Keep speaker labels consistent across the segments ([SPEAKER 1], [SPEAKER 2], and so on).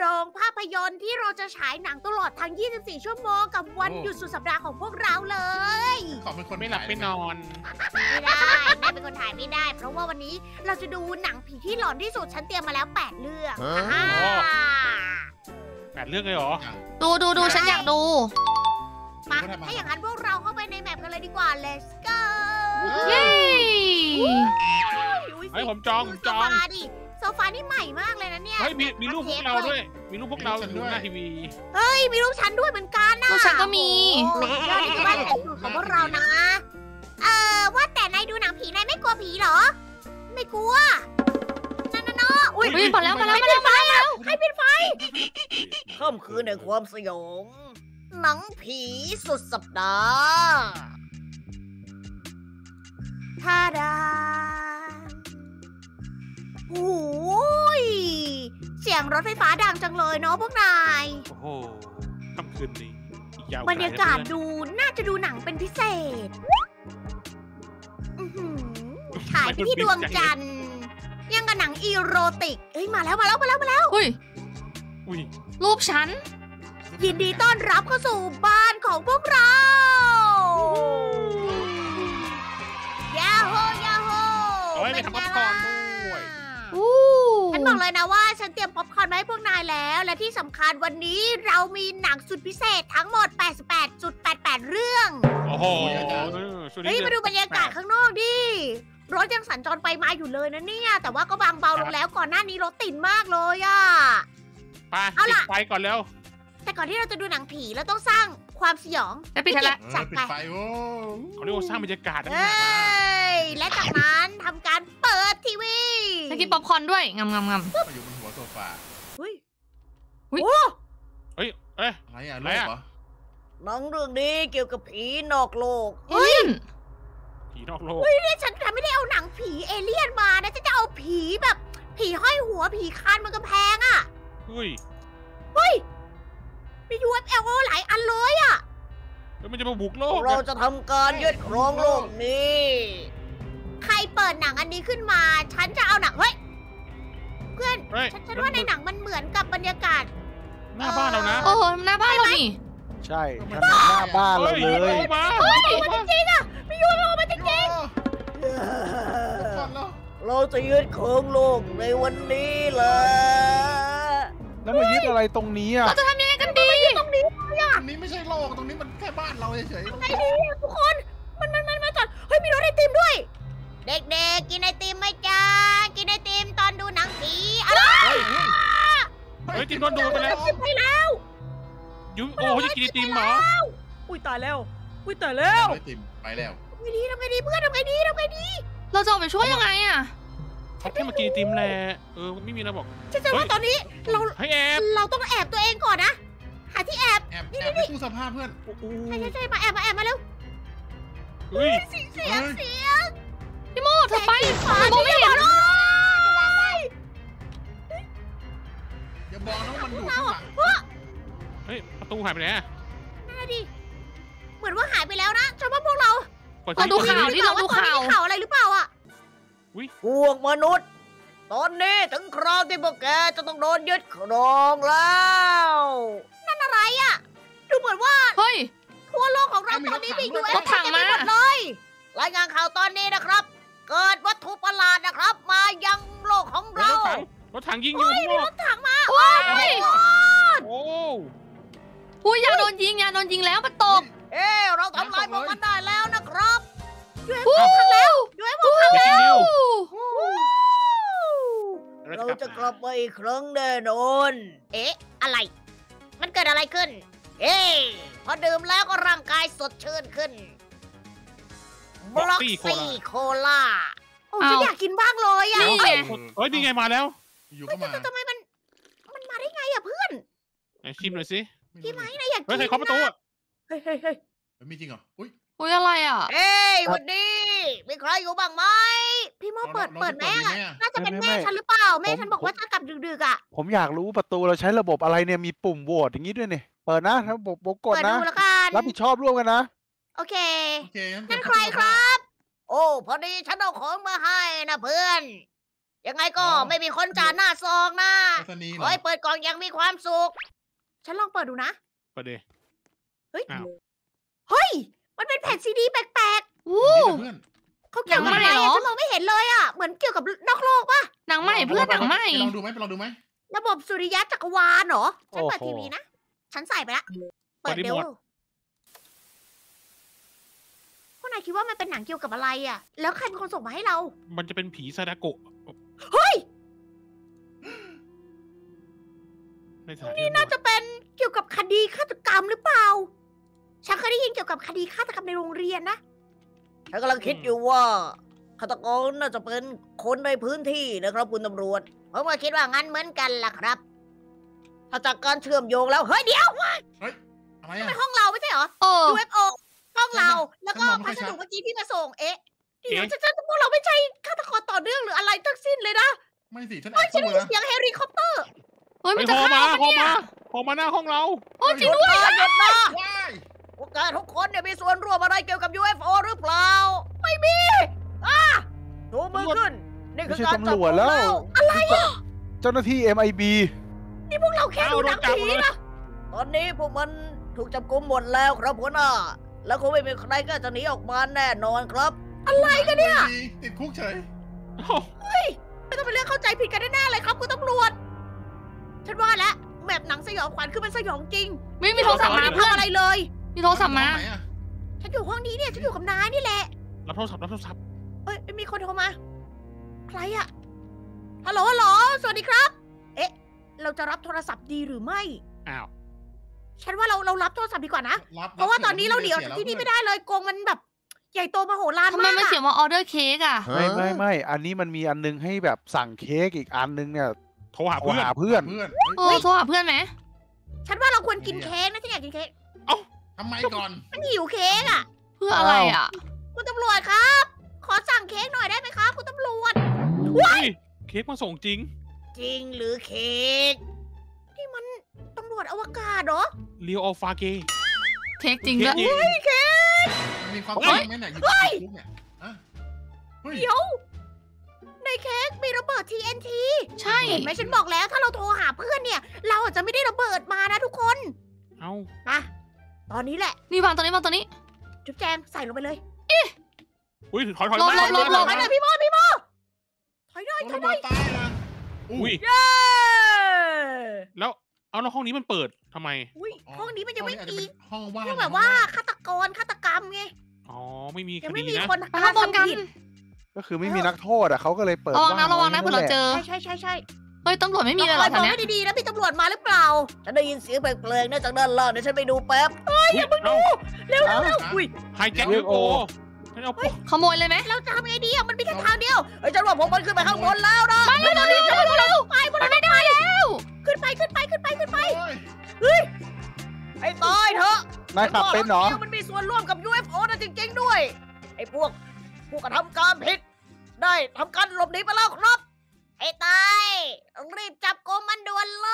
[SPEAKER 1] รงภาพยนตร์ที่เราจะฉายหนังตลอดทั้ง 24 ชั่วโมงกับวันหยุดสุดสัปดาห์ของพวกเราเลย
[SPEAKER 2] ขอเป็นคน
[SPEAKER 3] ไม่หลับไม่นอน
[SPEAKER 1] ไม่ได้แม่เป็นคนถ่ายไม่ได้ เพราะว่าวันนี้เราจะดูหนังผีที่หลอนที่สุดฉันเตรียมมาแล้ว 8 เรื่องอ่า
[SPEAKER 3] 8 เรื่องเลยเหรอ
[SPEAKER 4] ดูฉันอยากดู
[SPEAKER 1] มาถ้าอย่างนั้นพวกเราเข้าไปในแมปกันเลยดีกว่า let's go
[SPEAKER 4] เย้
[SPEAKER 3] เฮ้ยผมจอง
[SPEAKER 1] ดูโซฟาดิโซฟานี่ใหม่มากเลยนะเนี่ย
[SPEAKER 3] เฮ้ยมีรูปพวกเราด้วย มีรูปพวกเราอยู่หน้าทีวี
[SPEAKER 1] เฮ้ยมีรูปฉันด้วยเหมือนกันนะ
[SPEAKER 4] ลูกฉันก็มี
[SPEAKER 1] โอ้ยนี่คือบ้านแต่งสูตรของพวกเรานะ ว่าแต่นายดูหนังผีนายไม่กลัวผีเหรอ ไม่กลัวนั่นอุ้ย
[SPEAKER 4] มาแล้ว
[SPEAKER 1] ให้ปิดไฟค่ำคืนในความสยองหนังผีสุดสัปดาห์ท่าดาโอ้ยเสียงรถไฟฟ้าดังจังเลยเนาะพวกนาย
[SPEAKER 3] โอ้โหค่ำคืนนี้อีกยาว
[SPEAKER 1] บรรยากาศดูน่าจะดูหนังเป็นพิเศษฉายไปที่ดวงจันทร์ยังกับหนังอีโรติกเอ้ยมาแล้ว
[SPEAKER 4] อุ้ย
[SPEAKER 3] อุ้ย
[SPEAKER 4] รูปฉัน
[SPEAKER 1] ยินดีต้อนรับเข้าสู่บ้านของพวกเรายาโฮ
[SPEAKER 3] เอาไว้ไปทำป๊อปคอร์นด้วย
[SPEAKER 1] ฉันบอกเลยนะว่าฉันเตรียมป๊อปคอร์นไว้ให้พวกนายแล้ว และที่สำคัญวันนี้เรามีหนังสุดพิเศษทั้งหมด 88.88 เรื่อง
[SPEAKER 3] โอ้โห
[SPEAKER 1] เฮ้ยมาดูบรรยากาศข้างนอกดิรถยังสัญจรไปมาอยู่เลยนะเนี่ยแต่ว่าก็บางเบาลงแล้วก่อนหน้านี้รถติดมากเลยอะ
[SPEAKER 3] ไปปิดไฟก่อนแล้ว
[SPEAKER 1] แต่ก่อนที่เราจะดูหนังผีเราต้องสร้างความสยอง
[SPEAKER 4] จะปิดละ
[SPEAKER 1] จัด
[SPEAKER 2] ปิ
[SPEAKER 1] ไป
[SPEAKER 2] ดไฟโอ้
[SPEAKER 3] เขาเรียกว่าสร้างบรรยากาศนะ
[SPEAKER 1] เฮ้ยและจากนั้นทำการเปิดทีวี
[SPEAKER 4] จะกินป๊อปคอร์นด้วยงำ
[SPEAKER 2] มาอยู่บนหัวโซฟา
[SPEAKER 1] เฮ้ย
[SPEAKER 3] เฮ้ย
[SPEAKER 2] อะไรอ่ะลูกเหรอ
[SPEAKER 1] หนังเรื่องนี้เกี่ยวกับผีนอกโลก
[SPEAKER 4] เอเลี่ยน
[SPEAKER 3] ผีนอกโลก
[SPEAKER 1] เนี่ยฉันไม่ได้เอาหนังผีเอเลี่ยนมานะฉันจะเอาผีแบบผีห้อยหัวผีคานบนกำแพงอะ
[SPEAKER 3] เฮ้ย
[SPEAKER 1] มี UFO หลายอันเลยอะ
[SPEAKER 3] แล้วมันจะมาบุกโลก
[SPEAKER 1] เราจะทำการยึดครองโลกนี้ ใครเปิดหนังอันนี้ขึ้นมา ฉันจะเอาหนังเฮ้ยเพื่อนฉันว่าในหนังมันเหมือนกับบรรยากาศ
[SPEAKER 3] หน้าบ้านเรานะ
[SPEAKER 4] โอ้โหหน้าบ้านเรานี่
[SPEAKER 5] ใช่หน้าบ้านเราเลย
[SPEAKER 3] มา
[SPEAKER 1] มันจริงอะมี UFO มันจริง
[SPEAKER 2] ฟังแล้ว
[SPEAKER 1] เราจะยึดครองโลกในวันนี้เลย
[SPEAKER 5] แล้วมายึดอะไรตรงนี้อ่ะ
[SPEAKER 4] เราจะทำยังไงกันดี
[SPEAKER 1] ตรงนี้
[SPEAKER 2] ตรงนี้ไม่ใช่โลกตรงนี้มันแค่บ้านเราเฉย
[SPEAKER 1] ไอ้นี่ทุกคนมันมาจอดเฮ้ยมีรถไอติมด้วย เด็กๆกินไอติมไหมจ๊ะกินไอติมตอนดูหนังผีอะไร
[SPEAKER 3] เฮ้ยจินโดนดูไปแล้ว
[SPEAKER 1] ไปแล้ว
[SPEAKER 3] ยูโอ้ยกินไอติมเหรอ
[SPEAKER 1] อุ้ยตายแล้ว
[SPEAKER 2] ไม่ติมไปแล้ว
[SPEAKER 1] ทำไงดีเพื่อนทำไงดี
[SPEAKER 4] เราจะออกไปช่วยยังไงอะ
[SPEAKER 3] เขาแค่มากินไอติมแหละไม่มีอะไรบอก
[SPEAKER 1] ฉันจะว่าตอนนี้เรา
[SPEAKER 3] ให้แอบ
[SPEAKER 1] เราต้องแอบตัวเองก่อนนะหาที่แอบ
[SPEAKER 2] แอบไปตู้สภาพเพื่อน
[SPEAKER 1] ใช่มาแอบมาเร็ว
[SPEAKER 3] เฮ้ย
[SPEAKER 1] เสียง
[SPEAKER 4] พี่โมเธอไป
[SPEAKER 1] ขวา
[SPEAKER 4] เธอมองไม่เห็น
[SPEAKER 2] อย่าบอกนะว่ามันอยู่ข้างหลัง
[SPEAKER 3] เฮ้ยประตูหายไปไหน
[SPEAKER 1] นั่นดิเหมือนว่าหายไปแล้วนะฉันว่าพวกเรา
[SPEAKER 4] เราดูข่าวที่เราดูข่าว
[SPEAKER 1] ข่าวอะไรหรือเปล่าอ่ะพวกมนุษย์ ตอนนี้ถึงคราวที่พวกแกจะต้องโดนยึดครองแล้วนั่นอะไรอ่ะดูเหมือนว่า
[SPEAKER 4] เฮ้ย
[SPEAKER 1] ทั่วโลกของเราตอนนี้มีอยู่
[SPEAKER 4] รถถังมา
[SPEAKER 1] หมดเลยรายงานข่าวตอนนี้นะครับ เกิดวัตถุประหลาดนะครับ มายังโลกของเรา
[SPEAKER 3] รถถังยิงอยู่ข้างน
[SPEAKER 1] มี
[SPEAKER 3] อ
[SPEAKER 1] ร
[SPEAKER 3] ก
[SPEAKER 1] ถถังมา
[SPEAKER 4] โอ้ย
[SPEAKER 3] โอ้
[SPEAKER 4] อุ้ยอย่าโดนยิงแล้วมันตก
[SPEAKER 1] เราทำลายพวกมันได้แล้วนะครับ
[SPEAKER 4] วู้
[SPEAKER 1] ด้วยพวกมัน
[SPEAKER 3] เด็กนิว
[SPEAKER 1] เราจะกลับมาอีกครั้งแน่นอนอะไร มันเกิดอะไรขึ้นพอดื่มแล้วก็ร่างกายสดชื่นขึ้นบล็อกซี่โคล่าโอ้ฉันอยากกินบ้างเลยอ่ะ
[SPEAKER 4] นี่ไง
[SPEAKER 3] เฮ้ยนี่ไงมาแล้ว
[SPEAKER 2] อยู่ก็มา
[SPEAKER 1] ทำไมมันมาได้ไงอ่ะเพื่อน
[SPEAKER 3] ชิมหน่อยสิ
[SPEAKER 1] พี่ไม้นะอยากกิ
[SPEAKER 3] เฮ้ยใครเคาะประตูอ่ะ
[SPEAKER 1] เฮ้ย
[SPEAKER 2] มีจริงเหรออุ้ย
[SPEAKER 4] อุ้ยอะไรอ่ะ
[SPEAKER 1] วันนี้มีใครอยู่บ้างไหมพี่โมเปิดแม่น่าจะเป็นแม่ฉันหรือเปล่าแม่ฉันบอกว่าจะกลับดึกๆอ่ะ
[SPEAKER 5] ผมอยากรู้ประตูเราใช้ระบบอะไรเนี่ยมีปุ่มโหวตอย่างนี้ด้วยเนี่ยเปิดนะระบบกด
[SPEAKER 1] เปิด
[SPEAKER 5] นะ
[SPEAKER 1] ดูแล้วกัน
[SPEAKER 5] รับผิดชอบร่วมกันนะ
[SPEAKER 1] โอเค
[SPEAKER 2] โอเค
[SPEAKER 1] นั่นใครครับ โอ้พอดีฉันเอาของมาให้นะเพื่อนยังไงก็ไม่มีคนจ่าหน้าซองนะ
[SPEAKER 2] ไปรษณีย์เหร
[SPEAKER 1] ขอ
[SPEAKER 2] อ
[SPEAKER 1] ให้เปิดกล่องอยังมีความสุข ฉันลองเปิดดูนะ
[SPEAKER 3] ประเดี๋ยว
[SPEAKER 1] เฮ้ย
[SPEAKER 3] อ้าว
[SPEAKER 1] เฮ้ย มันเป็นแผ่นซีดีแปลก
[SPEAKER 4] อู้
[SPEAKER 2] เพื่อน
[SPEAKER 1] ๆเขาเกี่ยวกับอะไร
[SPEAKER 4] หนังใหม่เหร
[SPEAKER 1] อะ
[SPEAKER 4] อ
[SPEAKER 1] ฉันมองไม่เห็นเลยอะเหมือนเกี่ยวกับนอกโลกป่ะ
[SPEAKER 4] หนังใหม่เพื่อนหนังใหม่
[SPEAKER 2] ไปลองดูไหมไปลองดูไหม
[SPEAKER 1] ระบบสุริยะจักรวาลเหรอ ฉันเปิด
[SPEAKER 5] โอ้โห
[SPEAKER 1] ทีวีนะ ฉันใส่ไปละ เปิด
[SPEAKER 3] เปิดรี
[SPEAKER 1] เร็ว
[SPEAKER 3] โมท
[SPEAKER 1] พวกนายคิดว่ามันเป็นหนังเกี่ยวกับอะไรอะแล้วใครเป็นคนส่งมาให้เรา
[SPEAKER 3] มันจะเป็นผีซาดาโกะ
[SPEAKER 1] เฮ้ย
[SPEAKER 3] ในสถาน
[SPEAKER 1] นี่น่าจะเป็นเกี่ยวกับคดีฆาตกรรมหรือเปล่า ฉันเคยได้ยินเกี่ยวกับคดีฆาตกรรมในโรงเรียนนะ ฉันกำลังคิดอยู่ว่าฆาตกรน่าจะเป็นคนในพื้นที่นะครับคุณตำรวจ ผมก็คิดว่างั้นเหมือนกันล่ะครับ ถ้าจากการเชื่อมโยงแล้ว เฮ้ยเดี๋ยว
[SPEAKER 2] อะไรอ่ะ
[SPEAKER 1] เป็นห้องเราไม่ใช่เหรอ
[SPEAKER 4] เออ
[SPEAKER 1] UFO ห้องเรา แล้วก็
[SPEAKER 2] ฉันมองไม่
[SPEAKER 1] พั
[SPEAKER 2] ค่อยชัด
[SPEAKER 1] สดุเมื่อกี้ที่มาส่ง เอ๊ะเดี๋ยวฉันพวกเราไม่ใช่ฆาตกรต่อเนื่องหรืออะไรทั้งสิ้นเลยนะ
[SPEAKER 2] ไม่สิฉันแอ
[SPEAKER 1] เฮ้ย
[SPEAKER 2] บ
[SPEAKER 1] ฉัน
[SPEAKER 2] ตู้
[SPEAKER 1] ได้ยิน
[SPEAKER 2] นะ
[SPEAKER 1] เสียงเฮลิคอปเตอร์
[SPEAKER 4] เฮ้ย
[SPEAKER 3] ไป
[SPEAKER 4] มัน
[SPEAKER 3] โท
[SPEAKER 4] จะ
[SPEAKER 3] ร
[SPEAKER 4] ฆ่า
[SPEAKER 3] มา
[SPEAKER 4] เรา
[SPEAKER 3] โทร
[SPEAKER 4] ปะเนี่
[SPEAKER 3] มาย โทรมาหน้าห้องเรา
[SPEAKER 4] โอ้จริงด้วย
[SPEAKER 1] หยุดนะ
[SPEAKER 2] ว้าย
[SPEAKER 1] พวกแกทุกคนเนี่ยมีส่วนร่วมอะไรเกี่ยวกับ UFO หรือเปล่า ไม่มีชูมือขึ้น นี่
[SPEAKER 5] ไม่
[SPEAKER 1] คือ
[SPEAKER 5] ใช่
[SPEAKER 1] การจับ
[SPEAKER 5] ตำรวจแล้ว
[SPEAKER 1] อะไรอ่ะ
[SPEAKER 5] เจ้าหน้าที่ MIB
[SPEAKER 1] นี่พวกเราแค่ดูหนังผีนะ ตอนนี้พวกมันถูกจับกุมหมดแล้วครับหัวหน้า แล้วคงไม่มีใครก็จะหนีออกมาแน่นอนครับ อะไรกันเนี่ย
[SPEAKER 2] ติดคุกเฉย
[SPEAKER 1] ไม่ต้องเป็นเรื่องเข้าใจผิดกันแน่ๆเลยครับคุณตำรวจ ฉันว่าแล้วแบบหนังสยองขวัญคือมันสยองจริง
[SPEAKER 4] ไม่มีโทรศัพท์มา
[SPEAKER 1] ไม่
[SPEAKER 4] เพื่อน
[SPEAKER 1] ทำอะไรเลย
[SPEAKER 4] มีโทรศัพท์มา
[SPEAKER 2] ไหนอะ
[SPEAKER 1] ฉันอยู่ห้องนี้เนี่ย ฉันอยู่กับนายนี่แหละ
[SPEAKER 3] รับโทรศัพท์รับโทรศัพท์
[SPEAKER 1] เอ้ยมีคนโทรมา ใครอะฮัลโหลฮัลโหลสวัสดีครับ เอ๊ะ เราจะรับโทรศัพท์ดีหรือไม่
[SPEAKER 3] อ้าว
[SPEAKER 1] ฉันว่าเรารับโทรศัพท์ดีกว่านะ
[SPEAKER 2] รับ
[SPEAKER 1] เพราะว่าตอนนี้เราเดี่ยวจากที่นี่ไม่ได้เลยกรงมันแบบใหญ่โตมโหฬาร
[SPEAKER 4] ทำไม
[SPEAKER 1] มาก
[SPEAKER 4] มัน
[SPEAKER 1] อะ
[SPEAKER 4] เขียนว่าออเดอร์เค้กอ่ะ
[SPEAKER 5] ไม่อันนี้มันมีอันนึงให้แบบสั่งเค้กอีกอันนึงเนี่ย
[SPEAKER 3] โทรหา
[SPEAKER 5] โทร
[SPEAKER 3] เพื่อน
[SPEAKER 5] หาเพื่อน
[SPEAKER 2] เพื่อน
[SPEAKER 4] เออโทรหาเพื่อนไหม
[SPEAKER 1] ฉันว่าเราควรกินเค้กนะฉันอยากกินเค้ก
[SPEAKER 2] ทำไมก่อน
[SPEAKER 1] มันหิวเค้กอะ
[SPEAKER 4] เพื่ออะไรอ่ะ
[SPEAKER 1] คุณตำรวจครับ ขอสั่งเค้กหน่อยได้ไหมครับคุณตำรวจ
[SPEAKER 3] เฮ้ยเค้กมาส่งจริง
[SPEAKER 1] จริงหรือเค้กนี่มันตำรวจอวกาศเหรอ
[SPEAKER 3] เรียวอัลฟาเก
[SPEAKER 4] เค้กจริงด้วย
[SPEAKER 2] มันมีความจริงไหมเนี่ยอยู่ในคุกเนี่ยอะเฮ้ย
[SPEAKER 1] เดี๋ยว ในเค้กมีระเบิด TNT
[SPEAKER 4] ใช่
[SPEAKER 1] เห็นไหมฉันบอกแล้วถ้าเราโทรหาเพื่อนเนี่ย เราอาจจะไม่ได้ระเบิดมานะทุกคน
[SPEAKER 3] เอ้า
[SPEAKER 1] มาตอนนี้แหละ
[SPEAKER 4] นี่วางตัวนี้วางตัวนี้
[SPEAKER 1] จุ๊บแจมใส่ลงไปเลย
[SPEAKER 3] อุ้ยถอย
[SPEAKER 4] หลบ
[SPEAKER 3] มา
[SPEAKER 4] หลบ
[SPEAKER 1] ถอยหน่อยพี่โมถอยหน่อย
[SPEAKER 2] โดนระเบิดตายนะ
[SPEAKER 3] อุ้ย
[SPEAKER 1] เย้
[SPEAKER 3] แล้วเอาแล้วห้องนี้มันเปิดทำไม
[SPEAKER 1] อุ้ยห้องนี้มันยังไม่
[SPEAKER 2] อาจจะ
[SPEAKER 1] มี
[SPEAKER 2] เป็นห้องว่าง
[SPEAKER 1] พวกแบบว่าฆาตกรรมไง
[SPEAKER 3] อ๋อไม่มีค
[SPEAKER 1] ยังไม่
[SPEAKER 3] ดี
[SPEAKER 1] มี
[SPEAKER 3] นะ
[SPEAKER 1] คน
[SPEAKER 4] ไปข้างบนกัน
[SPEAKER 1] ทำผิด
[SPEAKER 5] ก็คือไม่มีนักโทษอ่ะเขาก็เลยเปิด
[SPEAKER 4] ระวังนะ
[SPEAKER 5] ไ
[SPEAKER 4] เผื่อเราเจอ
[SPEAKER 1] ใช่ใช่
[SPEAKER 4] เฮ้ยตำรวจไม่มีเลยเหรอ
[SPEAKER 1] ค
[SPEAKER 4] แถ
[SPEAKER 1] อ
[SPEAKER 4] วย
[SPEAKER 1] ม
[SPEAKER 4] เนี้
[SPEAKER 1] อง
[SPEAKER 4] ย
[SPEAKER 1] ให้ดีๆนะมีตำรวจมาหรือเปล่าฉันได้ยินเสียงแปลกๆนะจากด้านล่างเดี๋ยวฉันไปดูแป๊บ
[SPEAKER 3] อย่าเพิ่งดู
[SPEAKER 1] เร็วอุ้ย
[SPEAKER 3] ไฮแจ็ค
[SPEAKER 5] UFO
[SPEAKER 3] ฉันเอา
[SPEAKER 4] ขโมยเลยไหม
[SPEAKER 1] เราจะทำไงดีอ่ะมันมีแค่ทางเดียวเฮ้ยฉันว่าผมมันขึ้นไปข้างบนแล้วนะไปเลยไปบนไม่ได้แล้วขึ้นไป
[SPEAKER 2] โอ้ย
[SPEAKER 1] ไอ้ตายเถอะ
[SPEAKER 5] นายขับเป็นเหรอ
[SPEAKER 1] มันมีส่วนร่วมกับ UFO นะจริงๆด้วย ไอ้พวกผู้กระทำการผิด ได้ทำการหลบหนีไปแล้วครับ ไอ้ตายต้องรีบจับกุมมันด่วนเลย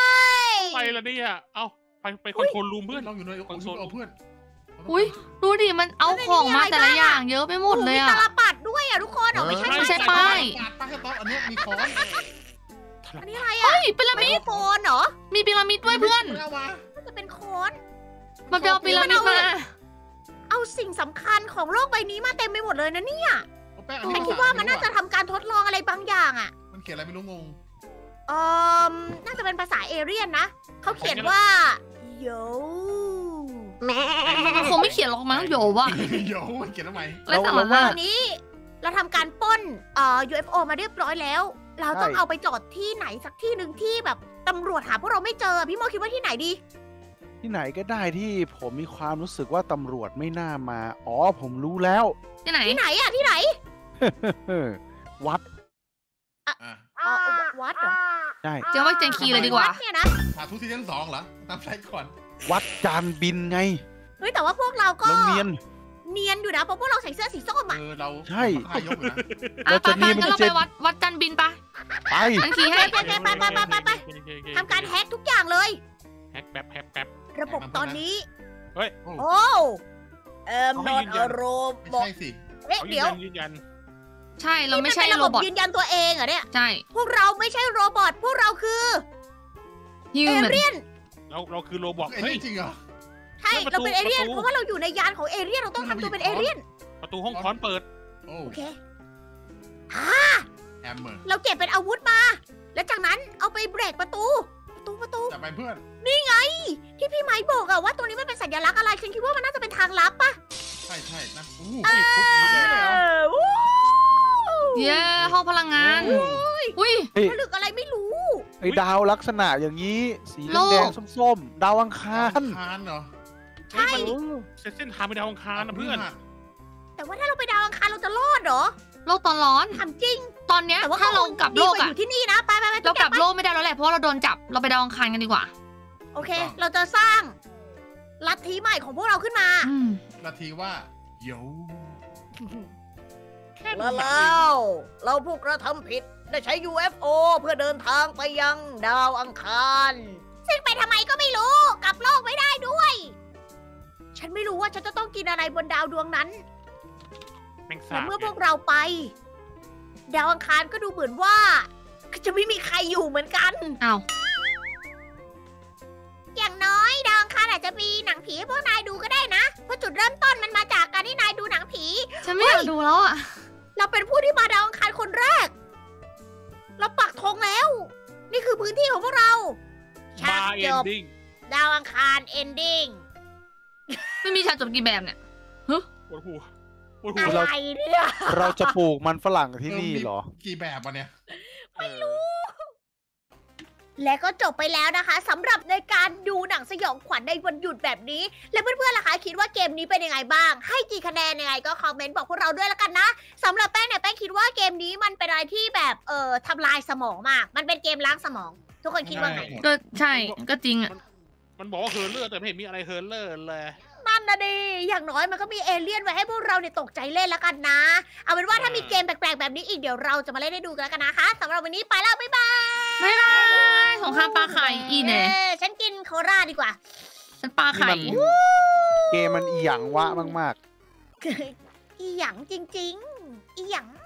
[SPEAKER 3] ไปละเนี่ยเอาไปคอนโทรลรูม
[SPEAKER 2] เพื่
[SPEAKER 3] เพื่
[SPEAKER 2] อ
[SPEAKER 3] อน น
[SPEAKER 2] เราอยู่ในโอ้ยเอาเพื่อน
[SPEAKER 4] อุ้ยดูดิมันเอาของมาแต่ละอย่างเยอะไปหมดเลย
[SPEAKER 1] มี
[SPEAKER 4] อ่ะ
[SPEAKER 1] ตาลปัดด้วยอ่ะทุกคนไม่ใช่
[SPEAKER 4] ไม่ใช่ป้าย
[SPEAKER 2] ป้ายแค่ต๊อกอันนี้มีค้อน
[SPEAKER 1] อันนี้อะไรอ่ะ
[SPEAKER 4] เฮ้ยพีระ
[SPEAKER 1] ไม
[SPEAKER 4] มิด
[SPEAKER 1] โครโฟนเหรอ
[SPEAKER 4] มีพีระมิดด้วยเพื่อน
[SPEAKER 2] เอามา
[SPEAKER 1] น่าจะเป็นโค้ด
[SPEAKER 4] มันไปเอาพีระมิดมา
[SPEAKER 1] เอาสิ่งสำคัญของโลกใบนี้มาเต็มไปหมดเลยนะเนี่ย
[SPEAKER 2] เอาแป้งอัน
[SPEAKER 1] ฉั
[SPEAKER 2] นี้
[SPEAKER 1] นคิดว่ามันน่าจะทำการทดลองอะไรบางอย่างอ่ะ
[SPEAKER 2] มันเขียนอะไรไม่รู้งง
[SPEAKER 1] เอ่น่าจะเป็นภาษาเอเรียนนะ เขาเขียนว่าโยแม่
[SPEAKER 4] มันคงไม่เขียนหรอกมั้งโยว่ะ
[SPEAKER 2] เดี๋ยวมันเขียนทำไม
[SPEAKER 4] ไรสา
[SPEAKER 5] เรา
[SPEAKER 4] ระ
[SPEAKER 5] ว่า
[SPEAKER 1] ตอนนี้เราทำการปล้นUFO มาเรียบร้อยแล้ว เราต้องเอาไปจอดที่ไหนสักที่หนึ่งที่แบบตำรวจหาพวกเราไม่เจอ พี่โมคิดว่าที่ไหนดี
[SPEAKER 5] ที่ไหนก็ได้ที่ผมมีความรู้สึกว่าตำรวจไม่น่ามา อ๋อผมรู้แล้ว
[SPEAKER 4] ที่ไหน
[SPEAKER 1] ที่ไหนอะที่ไหน
[SPEAKER 5] วัด
[SPEAKER 2] อ่ะ
[SPEAKER 1] วัดเหรอ
[SPEAKER 5] ใช่
[SPEAKER 4] เจ้าว่าเจนคีเลยดีกว่า
[SPEAKER 1] ดเนี่ยนะ
[SPEAKER 2] พาทุกซีซั่น2เหรอตามไซต์ก่อน
[SPEAKER 5] วัดจานบินไง
[SPEAKER 1] เฮ้ยแต่ว่าพวกเราก็
[SPEAKER 5] เราเนียน
[SPEAKER 1] เนียนอยู่นะเพราะพวกเราใส่เสื้อสีส้มอะ
[SPEAKER 2] เรา
[SPEAKER 5] ใช่
[SPEAKER 2] ท่ายกอยู่นะ
[SPEAKER 4] อ่ะ
[SPEAKER 5] เรา
[SPEAKER 4] ไป
[SPEAKER 5] จะ
[SPEAKER 4] ไป
[SPEAKER 5] นี่มัน
[SPEAKER 4] งั้นเรา
[SPEAKER 5] จะ
[SPEAKER 4] ไปวัดจันบินปะ
[SPEAKER 5] ไป
[SPEAKER 4] ฉันขี่ให้
[SPEAKER 1] ทำการแฮกทุกอย่างเลย
[SPEAKER 3] แฮกแป๊บ
[SPEAKER 1] ระบบตอนนี้
[SPEAKER 2] โอ้
[SPEAKER 1] โอ้นอตอารมณ์
[SPEAKER 2] ไม่
[SPEAKER 1] บอก
[SPEAKER 2] ใช่สิ
[SPEAKER 1] เอ๊ะ
[SPEAKER 3] เขายื
[SPEAKER 1] เดี๋ยวน
[SPEAKER 3] ยัน
[SPEAKER 4] ใช่เราไม่ใช่
[SPEAKER 1] นี่นเป็นระ
[SPEAKER 4] โร
[SPEAKER 1] บบ
[SPEAKER 4] อท
[SPEAKER 1] ยืนยันตัวเองเหรอเนี่ย
[SPEAKER 4] ใช่
[SPEAKER 1] พวกเราไม่ใช่โรบอทพวกเราคือ
[SPEAKER 4] ฮิว
[SPEAKER 1] เอ
[SPEAKER 4] แมน
[SPEAKER 1] เรียน
[SPEAKER 3] เราคือโรบอก
[SPEAKER 2] ไอ้
[SPEAKER 3] เฮ้ย
[SPEAKER 2] นี่จริงเหรอ
[SPEAKER 1] ใช่
[SPEAKER 3] ประตู
[SPEAKER 1] เราเป็นเอเรียน
[SPEAKER 3] ประตู
[SPEAKER 1] เพราะว่าเราอยู่ในยานของเอเรียนเราต้องทำตัวเป็นเอเรียน
[SPEAKER 3] ประตูห้องค้อนเปิด
[SPEAKER 2] โอ้
[SPEAKER 1] โอเค
[SPEAKER 2] แฮมเมอร์
[SPEAKER 1] เราเก็บเป็นอาวุธมา แล้วจากนั้นเอาไปเบรกประตู ประตู
[SPEAKER 2] จะไปเพื่อน
[SPEAKER 1] ที่พี่ไม้บอกอะว่าตรงนี้มันเป็นสัญลักษณ์อะไร ฉันคิดว่ามันน่าจะเป็นทางลับปะ
[SPEAKER 2] ใช่นั่นอู้
[SPEAKER 3] เฮ้ยทุบนี้เลยเหรอ
[SPEAKER 1] วู้
[SPEAKER 4] เย้ห้องพลังงาน อุ้ย
[SPEAKER 1] ผลึกอะไรไม่รู้
[SPEAKER 5] ไอ้ดาวลักษณะอย่างนี้ สี
[SPEAKER 4] โลก
[SPEAKER 5] แดงๆส้มๆ ดาวอังคาร
[SPEAKER 2] คานเหรอ
[SPEAKER 1] ใช่
[SPEAKER 3] เฮ้ยมันเส้นทางไปดาวอังคารนะเพื่อน
[SPEAKER 1] แต่ว่าถ้าเราไปดาวอังคารเราจะรอดเหรอ
[SPEAKER 4] โลกตอนร้อน
[SPEAKER 1] ถามจริง
[SPEAKER 4] ตอนเนี้ย
[SPEAKER 1] แต่ว่า
[SPEAKER 4] ถ้าเรากลับโลก
[SPEAKER 1] ดีว่า
[SPEAKER 4] อะ
[SPEAKER 1] อยู่ที่นี่นะ ไป
[SPEAKER 4] เรากลับโลกไม่ได้แล้วแหละเพราะว่าเราโดนจับเราไปดาวอังคารกันดีกว่า
[SPEAKER 1] โอเค เราจะสร้างลัทธิใหม่ของพวกเราขึ้นมา
[SPEAKER 4] อืม
[SPEAKER 2] นาทีว่าโย
[SPEAKER 3] แค่ดู
[SPEAKER 1] แล้ว
[SPEAKER 3] หนัง
[SPEAKER 1] เราพวกกระทำผิดได้ใช้ UFO เพื่อเดินทางไปยังดาวอังคาร ซึ่งไปทำไมก็ไม่รู้ กลับโลกไม่ได้ด้วย ฉันไม่รู้ว่าฉันจะต้องกินอะไรบนดาวดวงนั้น
[SPEAKER 3] แมง
[SPEAKER 1] แต่
[SPEAKER 3] สาบ
[SPEAKER 1] เมื่อพวกเราไป ดาวอังคารก็ดูเหมือนว่าจะไม่มีใครอยู่เหมือนกัน
[SPEAKER 4] อ้าว
[SPEAKER 1] อย่างน้อยดาวอังคารอาจจะมีหนังผีให้พวกนายดูก็ได้นะ เพราะจุดเริ่มต้นมันมาจากการที่นายดูหนังผี
[SPEAKER 4] ฉันไม่อยากดูแล้วอะ
[SPEAKER 1] เราเป็นผู้ที่มาดาวอังคารคนแรก เราปักธงแล้ว นี่คือพื้นที่ของพวกเราฉา
[SPEAKER 3] บาก ร์เอ
[SPEAKER 1] จ
[SPEAKER 3] น
[SPEAKER 1] บ
[SPEAKER 3] ดิ้ง
[SPEAKER 1] ดาวอังคารเอนดิ้ง
[SPEAKER 4] ไม่มีฉากจบกี่แบบเนี่ย
[SPEAKER 3] ปวดหัวปวดหั
[SPEAKER 1] อะ
[SPEAKER 3] ว
[SPEAKER 1] ไรเนี่ย
[SPEAKER 5] เราจะปลูกมันฝรั่งที่นี่เหรอ
[SPEAKER 2] กี่แบบวะเนี่ย
[SPEAKER 3] ไม่รู้
[SPEAKER 1] และก็จบไปแล้วนะคะสำหรับในการดูหนังสยองขวัญในวันหยุดแบบนี้ และเพื่อนๆล่ะคะคิดว่าเกมนี้เป็นยังไงบ้าง ให้กี่คะแนนยังไงก็คอมเมนต์บอกพวกเราด้วยแล้วกันนะสำหรับแป้งเนี่ยแป้งคิดว่าเกมนี้มันเป็นอะไรที่แบบทำลายสมองมาก มันเป็นเกมล้างสมอง ทุกคนคิดว่าไง
[SPEAKER 4] ก็ใช่ก็จริงอะ
[SPEAKER 3] มันบอกว่าเฮอร์เลอร์แต่ไม่เห็นมีอะไรเฮอร์เลอร์เลย
[SPEAKER 1] นั่นนะดิอย่างน้อยมันก็มีเอเลี่ยนไว้ให้พวกเราเนี่ยตกใจเล่นแล้วกันนะ เอาเป็นว่าถ้ามีเกมแปลกๆแบบนี้อีกเดี๋ยวเราจะมาเล่นให้ดูกันแล้วกันนะคะสำหรับวันนี้ไปแล้วบ๊ายบาย
[SPEAKER 4] บ๊ายบายสงครามปลาไข่อีเน่
[SPEAKER 1] ฉันกินโคราดีกว่า
[SPEAKER 4] ฉันปลาไข่
[SPEAKER 5] นี่มัน เกมมันอีหยังวะมากๆ
[SPEAKER 1] อีหยังจริงๆ อีหยัง